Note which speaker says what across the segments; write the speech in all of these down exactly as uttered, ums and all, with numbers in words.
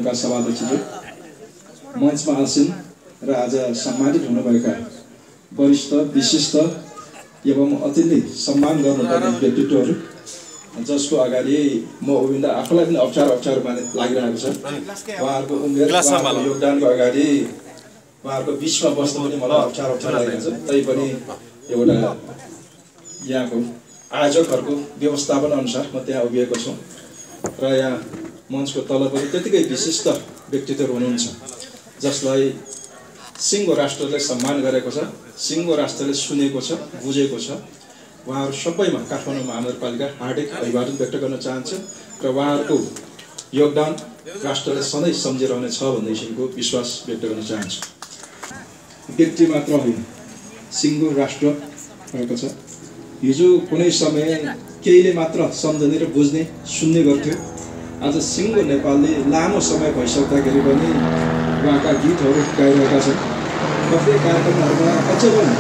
Speaker 1: सदनका सभाध्यक्षज्यू, मञ्चमा आसीन र आज सम्मानित हुनुभएका वरिष्ठ विशिष्ट एवं अत्यन्तै सम्मान गर्नुपर्ने व्यक्तित्वहरू जसको अगाडि म उभिँदा आफूलाई पनि अप्ठ्यारो अप्ठ्यारो माने लागिरहेको छ। उहाँहरूको उमेर उहाँहरूको योगदानको अगाडि उहाँहरूको बिचमा बस्नु पनि मलाई अप्ठ्यारो अप्ठ्यारो लागिरहेको छ। तैपनि एउटा यहाँको आयोजकहरूको व्यवस्थापन अनुसार म त्यहाँ उभिएको छु र यहाँ मञ्चको तल पनि त्यतिकै विशिष्ट व्यक्तित्वहरू हुनुहुन्छ जसलाई सिङ्गो राष्ट्रले सम्मान गरेको छ, सिङ्गो राष्ट्रले सुनेको छ, बुझेको छ। उहाँहरू सबैमा काठमाडौँ महानगरपालिका हार्दिक अभिवादन व्यक्त गर्न चाहन्छु र उहाँहरूको योगदान राष्ट्रले सधैँ सम्झिरहने छ भन्ने किसिमको विश्वास व्यक्त गर्न चाहन्छु। व्यक्ति मात्र होइन, सिङ्गो राष्ट्र रहेको छ। हिजो कुनै समय केहीले मात्र सम्झने र बुझ्ने सुन्ने गर्थ्यो। आज सिङ्गो नेपालले लामो समय भइसक्दाखेरि पनि उहाँका गीतहरू गाइरहेका छन्। कतिपय कार्यक्रमहरूमा अझ पनि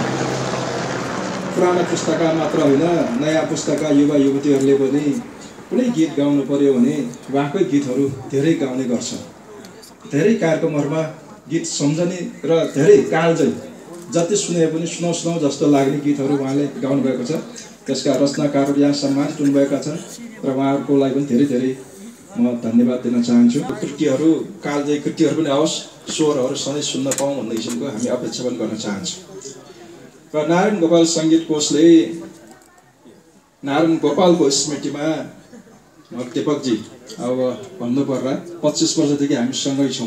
Speaker 1: पुराना पुस्ताका मात्र होइन, नयाँ पुस्ताका युवा युवतीहरूले पनि कुनै गीत गाउनु पर्यो भने उहाँकै गीतहरू धेरै गाउने गर्छ। धेरै कार्यक्रमहरूमा गीत सम्झने र धेरै कालजै जति सुने पनि सुनाउ सुनाउ जस्तो लाग्ने गीतहरू उहाँले गाउनुभएको छ। त्यसका रचनाकारहरू यहाँ सम्मानित हुनुभएका छन् र उहाँहरूको लागि पनि धेरै धेरै म धन्यवाद दिन चाहन्छु। कृतिहरू कालजयी कृतिहरू पनि आओस्, स्वरहरू सधैँ सुन्न पाऊँ भन्ने किसिमको हामी अपेक्षा पनि गर्न चाहन्छौँ। र नारायण गोपाल सङ्गीत कोषले नारायण गोपालको स्मृतिमा दिपकजी अब भन्नुपर्दा पच्चिस वर्षदेखि हामी सँगै छौँ।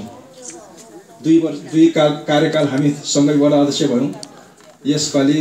Speaker 1: दुई वर्ष दुई काल कार्यकाल हामी सँगै वडा अध्यक्ष भयौँ। यसपालि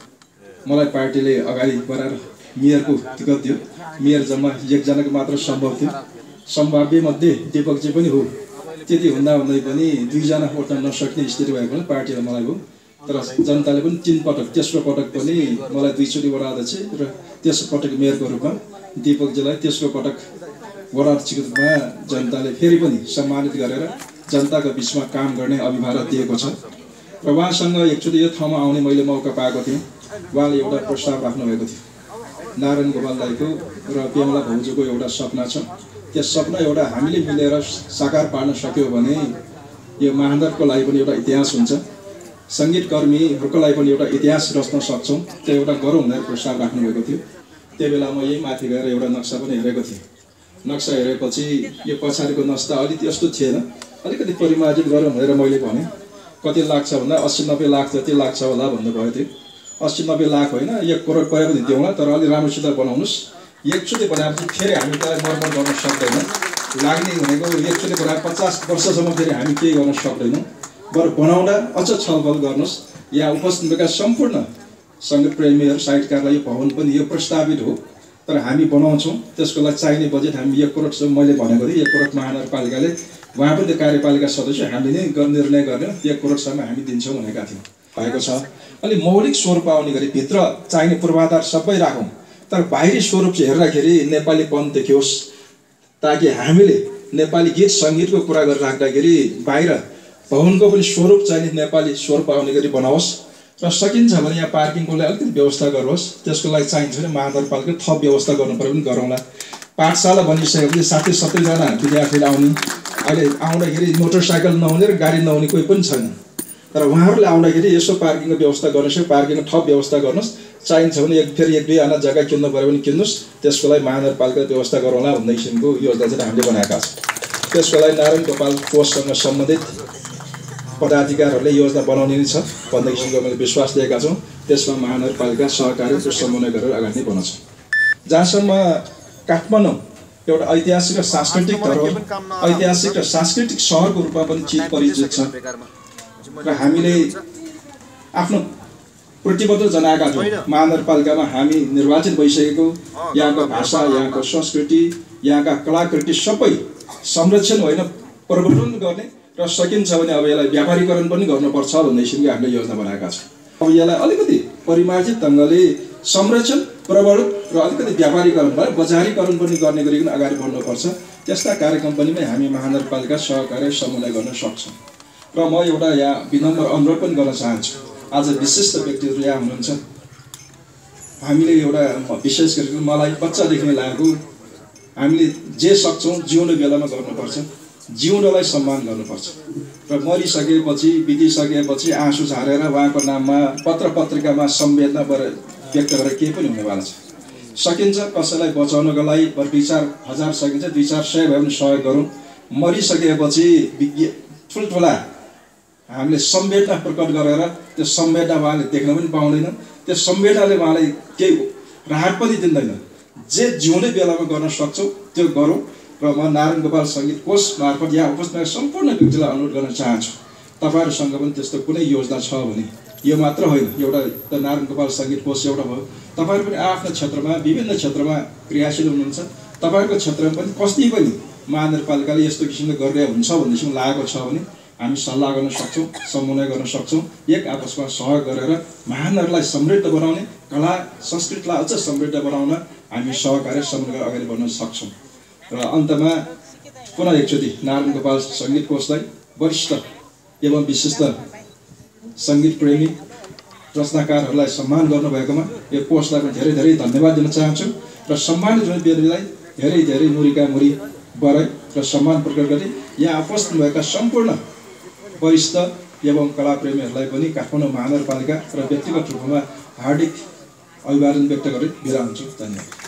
Speaker 1: मलाई पार्टीले अगाडि बढाएर मेयरको टिकट दियो। मेयर जम्मा एकजनाको मात्र सम्भव थियो। सम्भाव्य मध्ये दिपकजी पनि हो। त्यति हुँदा हुँदै पनि दुईजना उठ्न नसक्ने स्थिति भएकोले पार्टीले मलाई भयो। तर जनताले पनि तीन पटक तेस्रो पटक पनि मलाई दुईचोटि वडा अध्यक्ष र तेस्रो पटक मेयरको रूपमा दिपकजीलाई तेस्रो पटक वडा अध्यक्षको रूपमा जनताले फेरि पनि सम्मानित गरेर जनताको बिचमा काम गर्ने अभिभावक दिएको छ। र उहाँसँग एकचोटि यो ठाउँमा आउने मैले मौका पाएको थिएँ। उहाँले एउटा प्रस्ताव राख्नुभएको थियो। नारायण गोपाल दाईको र पेमला भाउजूको एउटा सपना छ। त्यस सपना एउटा हामीले मिलेर साकार पार्न सक्यो भने यो महानगरको लागि पनि एउटा इतिहास हुन्छ। सङ्गीतकर्मीहरूको लागि पनि एउटा इतिहास रच्न सक्छौँ। त्यो एउटा गरौँ भनेर प्रस्ताव राख्नुभएको थियो। त्यो बेला म यही माथि गएर एउटा नक्सा पनि हेरेको थिएँ। नक्सा हेरेपछि यो पछाडिको नक्सा अलिकति यस्तो थिएन, अलिकति परिमार्जित गरौँ भनेर मैले भने। कति लाग्छ भन्दा अस्सी नब्बे लाख जति लाग्छ होला भन्नुभएको थियो। अस्सी नब्बे लाख होइन, एक करोड परे पनि दिउँला, तर अलिक राम्रोसित बनाउनुहोस्। एकचोटि बनाएपछि फेरि हामी त्यसलाई मर्मर गर्न सक्दैनौँ। लाग्ने भनेको एकचोटि बनाएर पचास वर्षसम्म फेरि हामी केही गर्न सक्दैनौँ। बरु बनाउँदा अझ छलफल गर्नुहोस्। यहाँ उपस्थित भएका सम्पूर्ण सङ्गीत प्रेमीहरू साहित्यकारलाई यो भवन पनि यो प्रस्तावित हो, तर हामी बनाउँछौँ। त्यसको लागि चाहिने बजेट हामी एक करोडसम्म मैले भनेको थिएँ। एक करोड महानगरपालिकाले उहाँ पनि कार्यपालिका सदस्य हामीले नै निर्णय गर्ने एक करोडसम्म हामी दिन्छौँ भनेका थियौँ। भएको छ अलि मौलिक स्वरूप आउने गरी भित्र चाहिने पूर्वाधार सबै राखौँ, तर बाहिरी स्वरूप चाहिँ हेर्दाखेरि नेपालीपन देखियोस्, ताकि हामीले नेपाली गीत सङ्गीतको कुरा गरेर राख्दाखेरि बाहिर भवनको पनि स्वरूप चाहिने नेपाली स्वरूप आउने गरी बनाओस्। र सकिन्छ भने यहाँ पार्किङको लागि अलिकति व्यवस्था गरोस्। त्यसको लागि चाहिन्छ भने महानगरपालिकाले थप व्यवस्था गर्नु पर्यो भने गरौँला। पाठशाला बनिसकेपछि साठी सत्तरीजना विद्यार्थीले आउने, अहिले आउँदाखेरि मोटरसाइकल नहुने र गाडी नहुने कोही पनि छैन। तर उहाँहरूले आउँदाखेरि यसो पार्किङको व्यवस्था गर्नुहोस्, पार्किङको थप व्यवस्था गर्नुहोस्। चाहिन्छ भने एक फेरि एक दुई आना जग्गा किन्नु पऱ्यो भने किन्नुहोस्। त्यसको लागि महानगरपालिकाले व्यवस्था गरौँला भन्ने किसिमको योजना चाहिँ हामीले बनाएका छौँ। त्यसको लागि नारायण गोपाल कोषसँग सम्बन्धित पदाधिकारीहरूले योजना बनाउने नै छ भन्ने किसिमको मैले विश्वास दिएका छौँ। त्यसमा महानगरपालिका सहकारीको समन्वय गरेर अगाडि नै बनाउँछ। जहाँसम्म काठमाडौँ एउटा ऐतिहासिक र सांस्कृतिक धरोहर, ऐतिहासिक र सांस्कृतिक सहरको रूपमा पनि चिज परिचित छ र हामीले आफ्नो प्रतिबद्ध जनाएका छौँ। महानगरपालिकामा हामी निर्वाचित भइसकेको यहाँको भाषा, यहाँको संस्कृति, यहाँका कलाकृति सबै संरक्षण होइन प्रवर्धन गर्ने र सकिन्छ भने अब यसलाई व्यापारीकरण पनि गर्नुपर्छ भन्ने किसिमको हामीले योजना बनाएका छौँ। अब यसलाई अलिकति परिमार्जित ढङ्गले संरक्षण, प्रवर्धन र अलिकति व्यापारीकरण भयो बजारीकरण पनि गर्ने गरिकन अगाडि बढ्नुपर्छ। त्यस्ता कार्यक्रम पनि हामी महानगरपालिका सहकारी समन्वय गर्न सक्छौँ। र म एउटा यहाँ विनम्र अनुरोध पनि गर्न चाहन्छु। आज विशिष्ट व्यक्तिहरू यहाँ हुनुहुन्छ। हामीले एउटा विशेष गरी मलाई बच्चादेखि लागेको हामीले जे सक्छौँ जिउने बेलामा गर्नुपर्छ। जिउँदोलाई सम्मान गर्नुपर्छ र मरिसकेपछि बितिसकेपछि आँसु झारेर उहाँको नाममा पत्र पत्रिकामा संवेदना व्यक्त गरेर केही पनि हुनेवाला छ। सकिन्छ कसैलाई बचाउनको लागि दुई चार हजार सकिन्छ दुई चार सय भए पनि सहयोग गरौँ। मरिसकेपछि विज्ञ ठुल्ठुला हामीले संवेदना प्रकट गरेर त्यो संवेदना उहाँले देख्न पनि पाउँदैन, त्यो संवेदनाले उहाँलाई केही राहत पनि दिँदैन। जे जिउँदै बेलामा गर्न सक्छौँ त्यो गरौँ र म नारायण गोपाल सङ्गीत कोष मार्फत यहाँ उपस्थित सम्पूर्ण व्यक्तिलाई अनुरोध गर्न चाहन्छु, तपाईँहरूसँग पनि त्यस्तो कुनै योजना छ भने यो मात्र होइन, एउटा त नारायण गोपाल सङ्गीत कोष एउटा भयो, तपाईँहरू पनि आफ्नो क्षेत्रमा विभिन्न क्षेत्रमा क्रियाशील हुनुहुन्छ, तपाईँहरूको क्षेत्रमा पनि कति पनि महानगरपालिकाले यस्तो किसिमले गरेर हुन्छ भन्नेसँग लागेको छ भने हामी सल्लाह गर्न सक्छौँ, समन्वय गर्न सक्छौँ, एक आपसमा सहयोग गरेर महानगरलाई समृद्ध बनाउने, कला संस्कृतिलाई अझ समृद्ध बनाउन हामी सहकार्य समन्वय अगाडि बढ्न सक्छौँ। र अन्तमा पुनः एकचोटि नारायण गोपाल सङ्गीत कोषलाई वरिष्ठ एवं विशिष्ट सङ्गीत प्रेमी रचनाकारहरूलाई सम्मान गर्नुभएकोमा यो कोषलाई पनि धेरै धेरै धन्यवाद दिन चाहन्छु र सम्मानित हुने व्यक्तिलाई धेरै धेरै मुरीका मुरी बराई र सम्मान प्रकट गरी यहाँ उपस्थित भएका सम्पूर्ण वरिष्ठ एवं कलाप्रेमीहरूलाई पनि काठमाडौँ महानगरपालिका र व्यक्तिगत रूपमा हार्दिक अभिवादन व्यक्त गरी बिदा हुन्छु। धन्यवाद।